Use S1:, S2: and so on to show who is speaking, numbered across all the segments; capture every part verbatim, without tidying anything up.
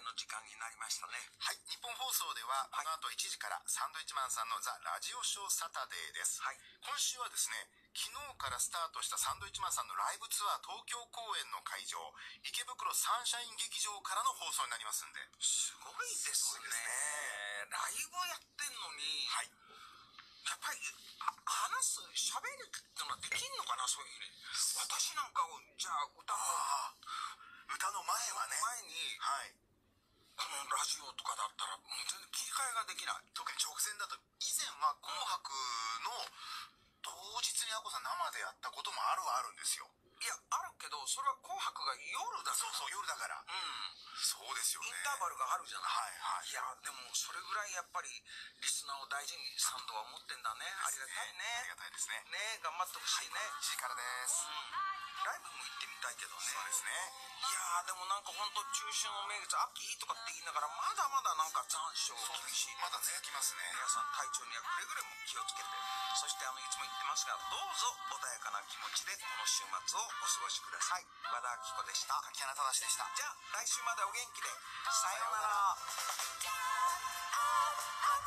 S1: の時間になりましたね。
S2: はい、日本放送ではこの後いちじからサンドイッチマンさんのザ・ラジオショーサタデーです。はい、今週はですね、昨日からスタートしたサンドイッチマンさんのライブツアー東京公演の会場、池袋サンシャイン劇場からの放送になりますんで。
S1: すごいですね。ライブやってんのに、はい、やっぱり話す、喋るってのはできんのかな、そういうふうに。私なんかを、じゃあ歌の、
S2: 歌の前はね、
S1: 前に、はい、このラジオとかだったら、もう全然切り替えができない。
S2: 特に直前だと、以前は紅白の当日にアコさん生でやったこともあるはあるんですよ。
S1: いや、あるけど、それは紅白が夜だから。
S2: そうそう、夜だから。うん。そうですよね。
S1: インターバルがあるじゃない。
S2: はいはい。
S1: いや、でも、それぐらいやっぱり、リスナーを大事にサンドは思ってんだね。ありがたいね。
S2: ありがたいですね。
S1: ね、頑張ってほしいね。
S2: いちじからです。うん。
S1: ライブも行ってみたいけどね。
S2: そうですね。
S1: いやー、でもなんか本当中秋の名月、秋とかって言いながら、まだまだなんか残暑厳しい。
S2: まだ続きますね。
S1: 皆さん体調にはくれぐれも気をつけて。そしてあの、いつも言ってますが、どうぞ穏やかな気持ちでこの週末をお過ごしください。和田アキ子でした。
S2: 柿原忠でした。
S1: じゃあ、来週までお元気で。さようなら。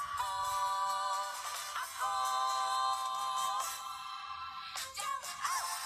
S3: Jump up!